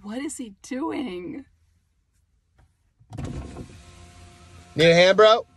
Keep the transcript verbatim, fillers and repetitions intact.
What is he doing? Need a hand, bro?